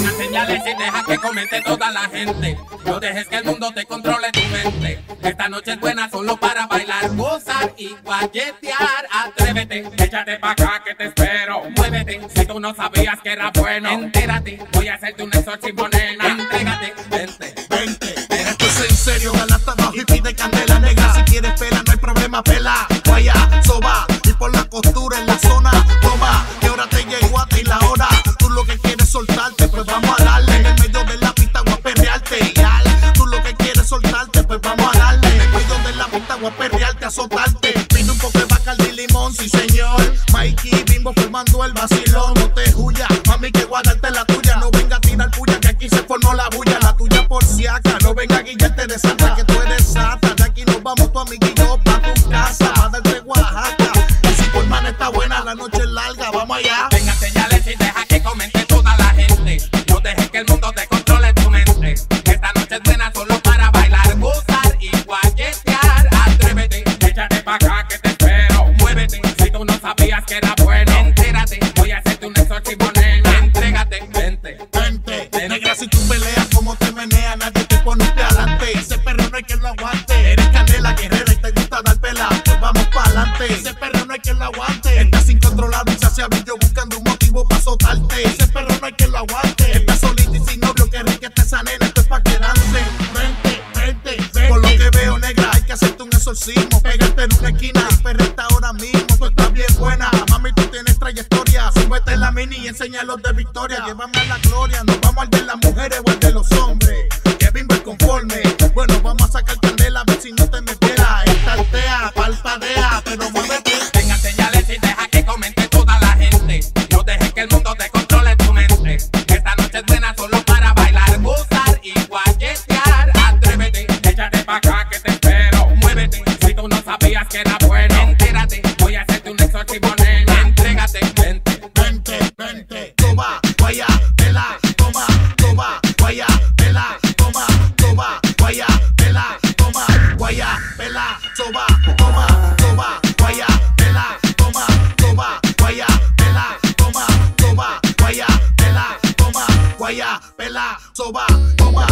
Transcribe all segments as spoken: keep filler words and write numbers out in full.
Venga, señales y deja que comente toda la gente. No dejes que el mundo te controle tu mente. Esta noche es buena solo para bailar, gozar y guayetear. Atrévete, échate pa' acá que te espero. Muévete, si tú no sabías que era bueno. Entérate, voy a hacerte un exorcismo, nena. Entrégate, vente, vente. Esto es en serio, galata abajo y pide candela negra. Si quieres pela, no hay problema, pela. Guaya, soba, y por la costura en la zona. Toma, que ahora te llegó a ti la hora. Tú lo que quieres soltarte, pues vamos a darle. En el medio de la pista voy a perrearte. Tú lo que quieres soltarte, pues vamos a darle. En el medio de la pista voy a perrearte, azotarte. Pide un poco de Bacardi y limón, sí señor. Mikey, Bimbo formando el vacilón. No te huyas, mami, que guardarte la tuya. No venga a tirar puya, que aquí se formó la bulla. La tuya por si acá, no venga a guillarte de santa, que tú eres sata. De aquí nos vamos tu amiguillo pa' tu casa, a darte Oaxaca. Y si tu hermana está buena, la noche es larga, vamos allá. Venga, señales y deja que comente toda la gente. No dejes que el mundo te controle tu mente. Esta noche es buena solo para bailar, gozar y guayetear. Atrévete, échate pa' acá que te espero. Muévete, si tú no sabías que era bueno. Entérate, voy a hacerte un exorcismo, nena. Entrégate, vente, vente, vente. Negra, si tú peleas como te menea, nadie te pone usted adelante. Ese perro no hay quien lo aguante. Eres candela guerrera y te gusta dar pela, pues vamos pa' adelante. Ese perro no hay quien lo aguante. Estás incontrolado y se hace brillo buscando un motivo pa' azotarte. Ese perro no hay quien lo aguante. Estás solita y sin novio, que rica está esa nena, esto es pa' quedarse. Vente, vente, vente. Por lo que veo, negra, hay que hacerte un exorcismo. Pégate en una esquina y perreta ahora mismo. Tú estás bien buena, mami, tú tienes trayectoria. Súbete en la mini y enséñalos de victoria. Llévame a la gloria, nos vamos al de las mujeres o al de los hombres. Que Bimbo es conforme. Bueno, vamos a sacar candela a ver si no te metiera. Esta altea, palpadea, pero muévete. Venga, señales y deja que comente toda la gente. No dejes que el mundo te controle tu mente. Esta noche es buena solo para bailar, gozar y guayetear. Atrévete, échate pa' acá que te espero. Muévete, si tú no sabías que era bueno. Entérate, voy a hacerte un exorcismo, nena. Entrégate, vente, vente, vente. Toma, guaya, tela, toma, toma, guaya, tela, toma, toma, guaya, tela, toma, guaya, tela, soba, toma, toma, guaya, tela, toma, toma, guaya, tela, toma, toma, guaya, tela, toma, guaya, tela, soba, toma.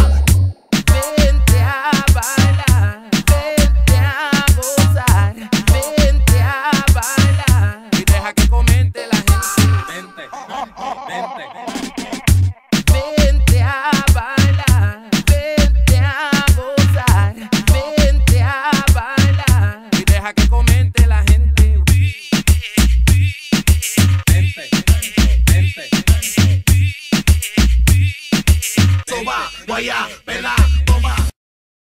Vente a bailar, vente a gozar, vente a bailar y deja que comente la gente. Vente, vente, vente a bailar, vente a gozar, vente a bailar y deja que comente la gente. Vente, vente. Soba, guaya, pela.